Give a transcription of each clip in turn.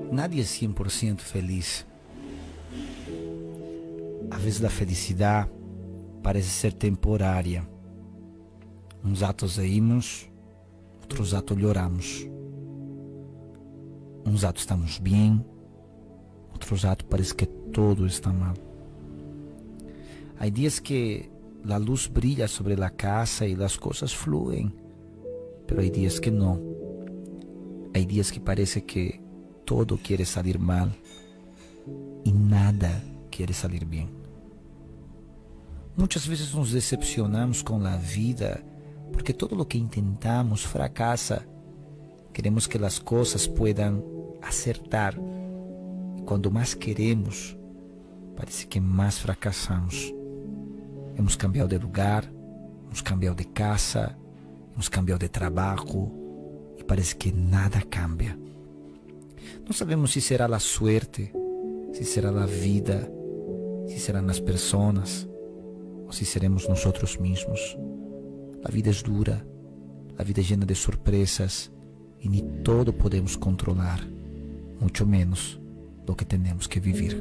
Nadie es 100% feliz. A vezes a felicidade parece ser temporária. Uns atos reímos, outros atos lloramos. Uns atos estamos bem, outros atos parece que todo está mal. Há dias que a luz brilha sobre a casa e as coisas fluem, pero há dias que não. Há dias que parece que todo quiere salir mal e nada quiere salir bem. Muitas vezes nos decepcionamos com a vida porque todo o que intentamos fracassa. Queremos que as coisas puedan acertar e quando mais queremos, parece que mais fracassamos. Hemos cambiado de lugar, hemos cambiado de casa, hemos cambiado de trabalho e parece que nada cambia. Não sabemos se será a suerte, se será a vida, se serão as pessoas ou se seremos nós mesmos. A vida é dura, a vida é llena de surpresas e nem todo podemos controlar, muito menos do que temos que viver.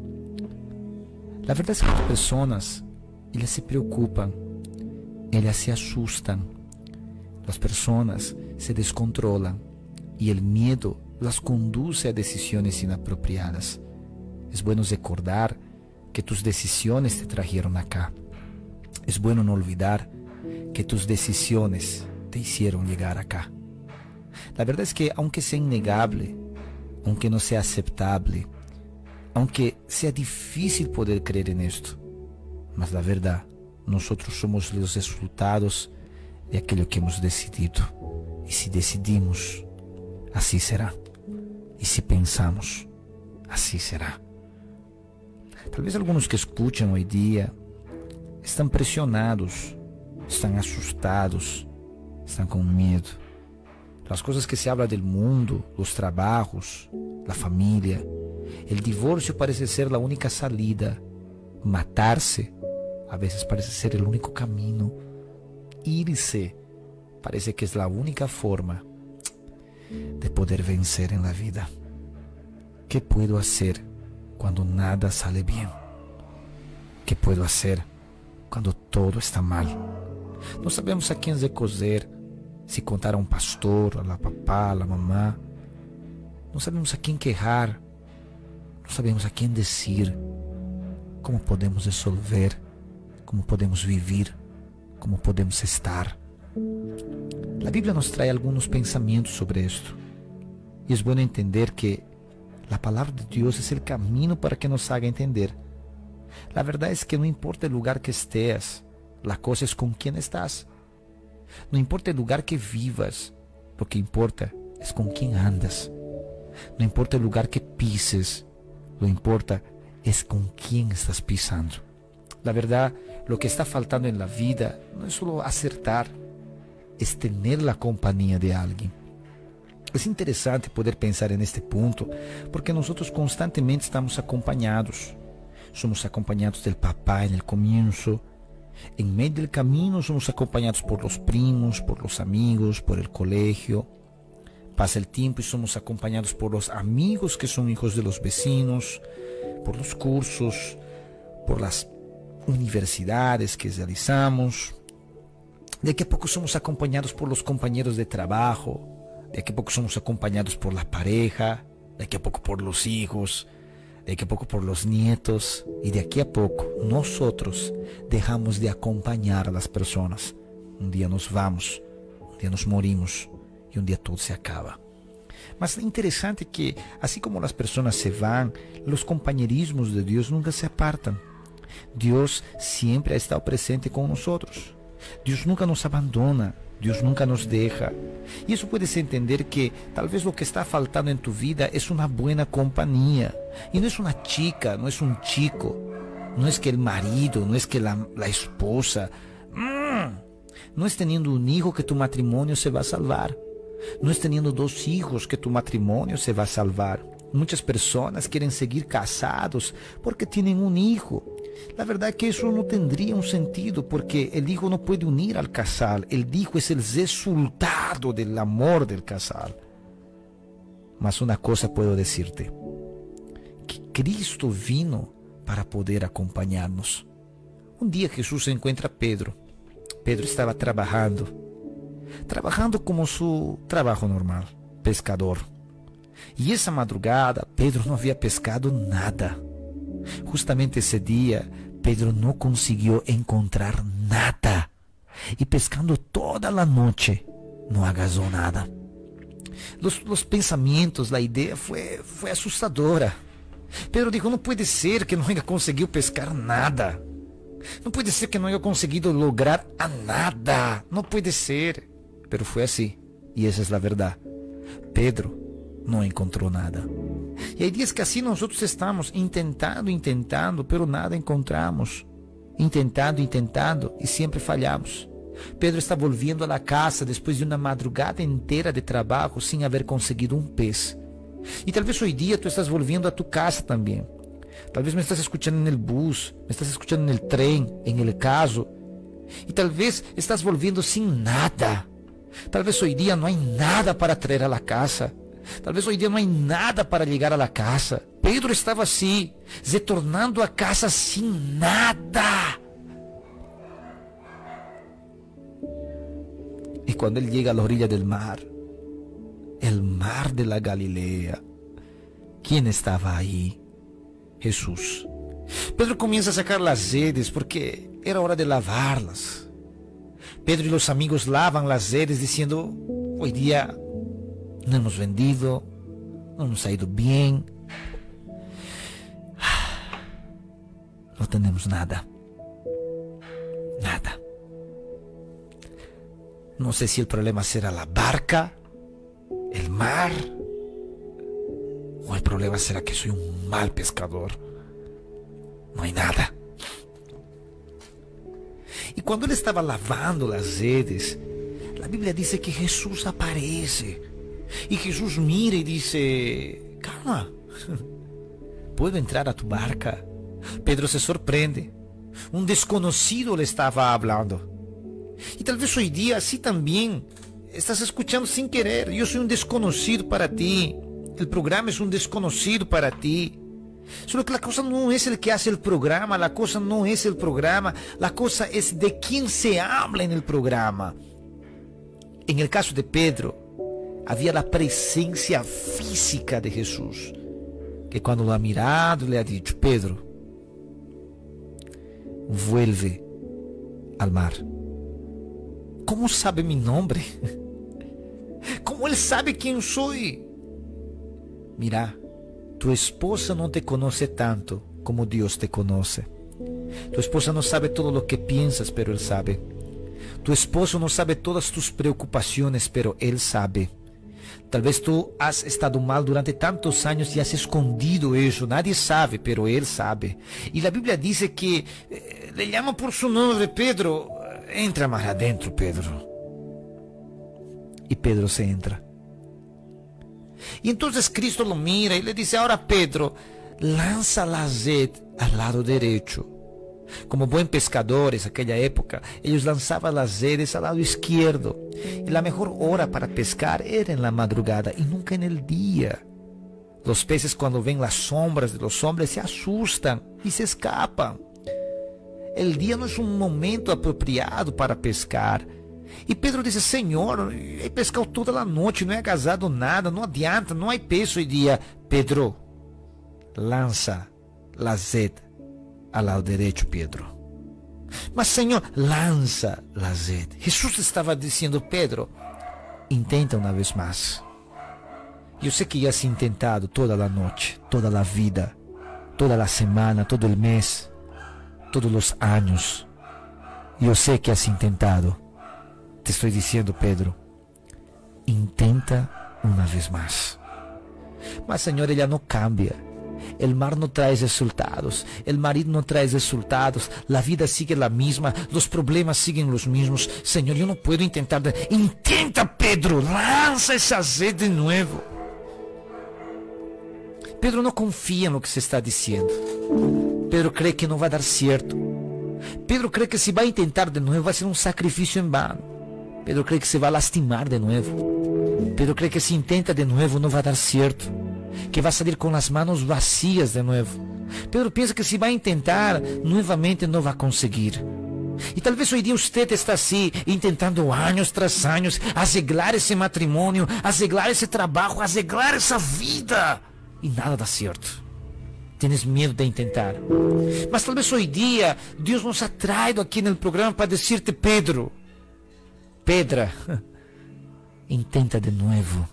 A verdade é que as pessoas, elas se preocupam, elas se assustam, as pessoas se descontrolam e o medo las conduce a decisiones inapropiadas. Es bueno recordar que tus decisiones te trajeron acá. Es bueno no olvidar que tus decisiones te hicieron llegar acá. La verdad es que aunque sea innegable, aunque no sea aceptable, aunque sea difícil poder creer en esto, mas la verdad, nosotros somos los resultados de aquello que hemos decidido. Y si decidimos, así será. E se pensamos, assim será. Talvez alguns que escutam hoje dia estão pressionados, estão assustados, estão com medo. As coisas que se habla do mundo, os trabalhos, a família, o divórcio parece ser a única salida. Matar-se, a vezes parece ser o único caminho. Ir-se, parece que é a única forma de poder vencer en la vida. ¿Qué puedo hacer cuando nada sale bien? ¿Qué puedo hacer cuando todo está mal? No sabemos a quién recoger, si contar a un pastor, a la papá, a la mamá. No sabemos a quién quejar, no sabemos a quién decir. ¿Cómo podemos resolver? ¿Cómo podemos vivir? ¿Cómo podemos estar? La Biblia nos trae algunos pensamientos sobre esto. Y es bueno entender que la palabra de Dios es el camino para que nos haga entender. La verdad es que no importa el lugar que estés, la cosa es con quién estás. No importa el lugar que vivas, lo que importa es con quién andas. No importa el lugar que pises, lo importa es con quién estás pisando. La verdad, lo que está faltando en la vida no es solo acertar, es tener la compañía de alguien. Es interesante poder pensar en este punto, porque nosotros constantemente estamos acompañados. Somos acompañados del papá en el comienzo. En medio del camino somos acompañados por los primos, por los amigos, por el colegio. Pasa el tiempo y somos acompañados por los amigos que son hijos de los vecinos, por los cursos, por las universidades que realizamos. De aquí a poco somos acompañados por los compañeros de trabajo, de aquí a poco somos acompañados por la pareja, de aquí a poco por los hijos, de aquí a poco por los nietos, y de aquí a poco nosotros dejamos de acompañar a las personas. Un día nos vamos, un día nos morimos y un día todo se acaba. Mas es interesante que, así como las personas se van, los compañerismos de Dios nunca se apartan. Dios siempre ha estado presente con nosotros. Dios nunca nos abandona, Dios nunca nos deja. Y eso puedes entender que tal vez lo que está faltando en tu vida es una buena compañía. Y no es una chica, no es un chico, no es que el marido, no es que la esposa. No es teniendo un hijo que tu matrimonio se va a salvar. No es teniendo 2 hijos que tu matrimonio se va a salvar. Muchas personas quieren seguir casados porque tienen un hijo. La verdad es que eso no tendría un sentido, porque el hijo no puede unir al casal. El hijo es el resultado del amor del casal. Mas uma coisa puedo decirte, que Cristo vino para poder acompanhar-nos. Um dia Jesus encontra a Pedro. Pedro estava trabalhando como seu trabalho normal, pescador. E essa madrugada, Pedro não havia pescado nada. Justamente esse dia, Pedro não conseguiu encontrar nada. E pescando toda a noite, não agarrou nada. Os pensamentos, a ideia foi assustadora. Pedro dijo, não pode ser que não haya conseguido pescar nada. Não pode ser que não haya conseguido lograr a nada. Não pode ser. Pero foi assim. E essa é a verdade. Pedro não encontrou nada. E aí diz que assim nós estamos intentando, pero nada encontramos. Intentando e sempre falhamos. Pedro está volviendo a la casa depois de uma madrugada inteira de trabalho sem haver conseguido um pez. E talvez hoje dia tu estás volviendo a tu casa também. Talvez me estás escuchando en el bus, me estás escuchando en el tren, en el carro. E talvez estás volviendo sin nada. Talvez hoje dia não há nada para traer a la casa. Talvez hoje dia não há nada para chegar a la casa. Pedro estava assim, retornando a casa sem nada. E quando ele chega à orilla del mar, el mar de la Galilea, quem estava aí? Jesús. Pedro comienza a sacar las redes porque era hora de lavarlas. Pedro y los amigos lavan las redes diciendo, hoy día no hemos vendido, no nos ha ido bien, no tenemos nada. Nada. No sé si el problema será la barca, el mar, o el problema será que soy un mal pescador. No hay nada. Y cuando él estaba lavando las redes, la Biblia dice que Jesús aparece. Y Jesús mira y dice, calma, ¿puedo entrar a tu barca? Pedro se sorprende. Un desconocido le estaba hablando. Y tal vez hoy día así también estás escuchando sin querer. Yo soy un desconocido para ti. El programa es un desconocido para ti. Solo que la cosa no es el que hace el programa, la cosa no es el programa, la cosa es de quién se habla en el programa. En el caso de Pedro, había la presencia física de Jesús, que cuando lo ha mirado le ha dicho, Pedro, vuelve al mar. ¿Cómo sabe mi nombre? ¿Cómo él sabe quién soy? Mira, tu esposa no te conoce tanto como Dios te conoce. Tu esposa no sabe todo lo que piensas, pero Él sabe. Tu esposo no sabe todas tus preocupaciones, pero Él sabe. Tal vez tú has estado mal durante tantos años y has escondido eso. Nadie sabe, pero Él sabe. Y la Biblia dice que le llama por su nombre, Pedro. Entra más adentro, Pedro. Y Pedro se entra. Y entonces Cristo lo mira y le dice, ahora Pedro, lanza la red al lado derecho. Como buen pescadores, aquella época, ellos lanzaban las redes al lado izquierdo. Y la mejor hora para pescar era en la madrugada y nunca en el día. Los peces cuando ven las sombras de los hombres se asustan y se escapan. El día no es un momento apropiado para pescar. E Pedro disse, Senhor, he pescado toda a noite, não é agasado nada, não adianta, não há peixe hoje dia. Pedro, lança la red ao lado direito, Pedro. Mas Senhor, lança la red. Jesus estava dizendo, Pedro, intenta uma vez mais. Eu sei que já has intentado toda a noite, toda a vida, toda a semana, todo o mês, todos os anos. Eu sei que has intentado. Te estou dizendo, Pedro, intenta uma vez mais. Mas, Senhor, ela não cambia. O mar não traz resultados. O marido não traz resultados. A vida sigue a mesma. Os problemas siguen os mesmos. Senhor, eu não posso intentar. Intenta, Pedro. Lança essa rede de novo. Pedro não confia no que se está dizendo. Pedro crê que não vai dar certo. Pedro crê que se vai tentar de novo vai ser um sacrifício em vano. Pedro crê que se vai lastimar de novo. Pedro cree que si intenta de nuevo no va a dar cierto, que va a salir con las manos vacías de nuevo. Pedro piensa que si va a intentar nuevamente no va a conseguir. Y tal vez hoy día usted está así, intentando años tras años arreglar ese matrimonio, arreglar ese trabajo, arreglar esa vida, y nada da cierto. Tienes miedo de intentar. Mas tal vez hoy día Dios nos ha traído aquí en el programa para decirte: Pedro, Pedra, intenta de nuevo.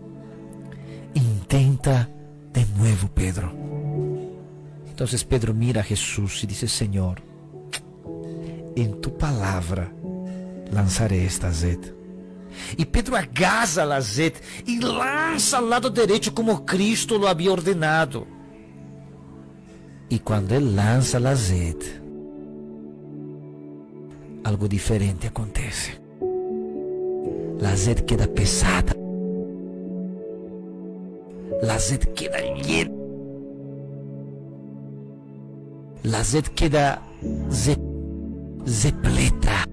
Intenta de nuevo, Pedro. Entonces Pedro mira a Jesús y dice: Señor, en tu palabra lanzaré esta red. Y Pedro agarra la red y lanza al lado derecho como Cristo lo había ordenado. Y cuando él lanza la red, algo diferente acontece. La red queda pesada. La red queda llena. La red queda repleta.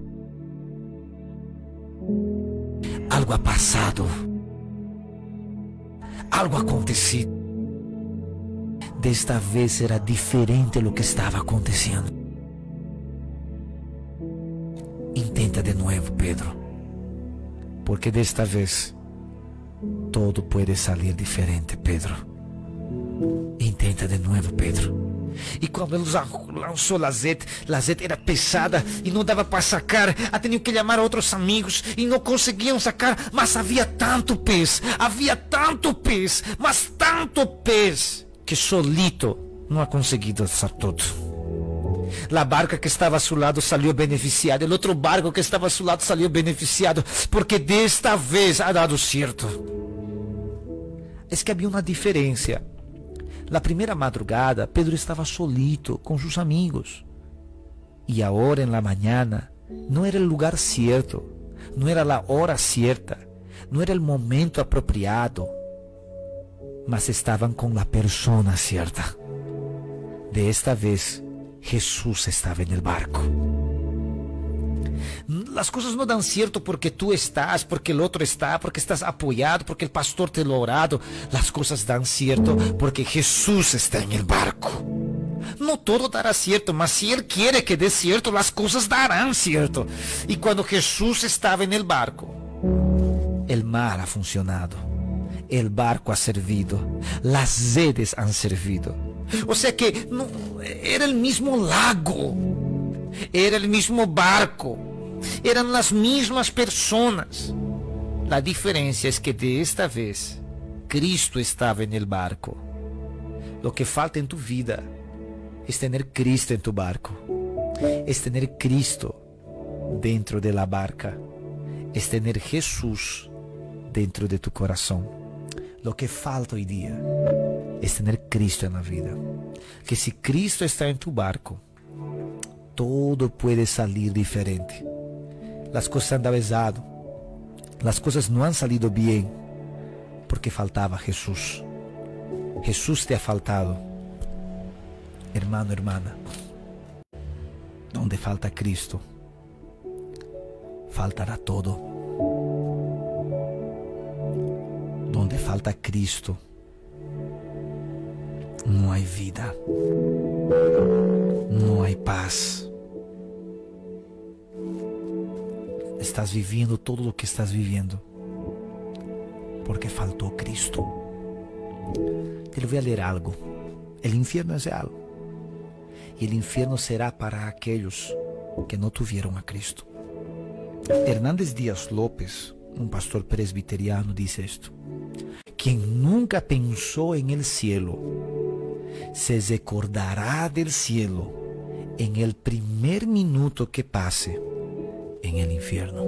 Algo ha pasado. Algo ha acontecido. Desta vez era diferente lo que estaba aconteciendo. Intenta de nuevo, Pedro, porque desta vez todo puede salir diferente, Pedro. Intenta de nuevo, Pedro. E quando ele lançou la red era pesada e não dava para sacar. Ha tenido que chamar a outros amigos e não conseguiam sacar. Mas havia tanto pez, mas tanto pez, que solito não ha conseguido alçar todo. La barca que estava a seu lado salió beneficiada. El outro barco que estava a seu lado salió beneficiado, porque desta vez ha dado certo. É que havia uma diferença. Na primeira madrugada, Pedro estava solito com seus amigos. E agora, na manhã, não era o lugar certo, não era a hora certa, não era o momento apropriado, mas estavam com a persona certa. Desta vez, Jesús estava no barco. Las cosas no dan cierto porque tú estás, porque el otro está, porque estás apoyado, porque el pastor te lo ha orado. Las cosas dan cierto porque Jesús está en el barco. No todo dará cierto, mas si Él quiere que dé cierto, las cosas darán cierto. Y cuando Jesús estaba en el barco, el mar ha funcionado, el barco ha servido, las redes han servido. O sea que no, era el mismo lago, era el mismo barco, eran las mismas personas. La diferencia es que de esta vez Cristo estaba en el barco. Lo que falta en tu vida es tener Cristo en tu barco, es tener Cristo dentro de la barca, es tener Jesús dentro de tu corazón. Lo que falta hoy día es tener Cristo en la vida. Que si Cristo está en tu barco, todo puede salir diferente. Las cosas han pesado, las cosas no han salido bien, porque faltaba Jesús. Jesús te ha faltado. Hermano, hermana, donde falta Cristo, faltará todo. Donde falta Cristo, no hay vida, no hay paz. Estás viviendo todo lo que estás viviendo porque faltó Cristo. Te voy a leer algo. El infierno es real. Y el infierno será para aquellos que no tuvieron a Cristo. Hernández Díaz López, un pastor presbiteriano, dice esto: quien nunca pensó en el cielo, se recordará del cielo en el primer minuto que pase en el infierno.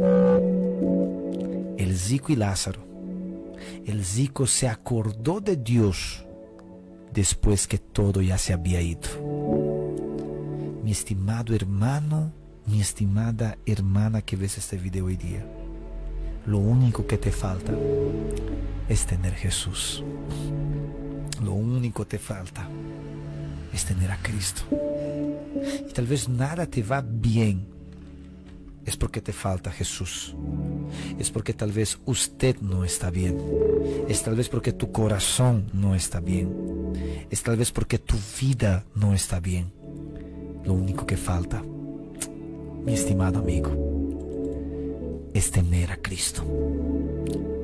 El rico y Lázaro. El rico se acordó de Dios después que todo ya se había ido. Mi estimado hermano, mi estimada hermana que ves este video hoy día, lo único que te falta es tener Jesús. Lo único que te falta es tener a Cristo. Y tal vez nada te va bien, es porque te falta Jesús. es porque tal vez usted no está bien. Es tal vez porque tu corazón no está bien. Es tal vez porque tu vida no está bien. Lo único que falta, mi estimado amigo, es tener a Cristo.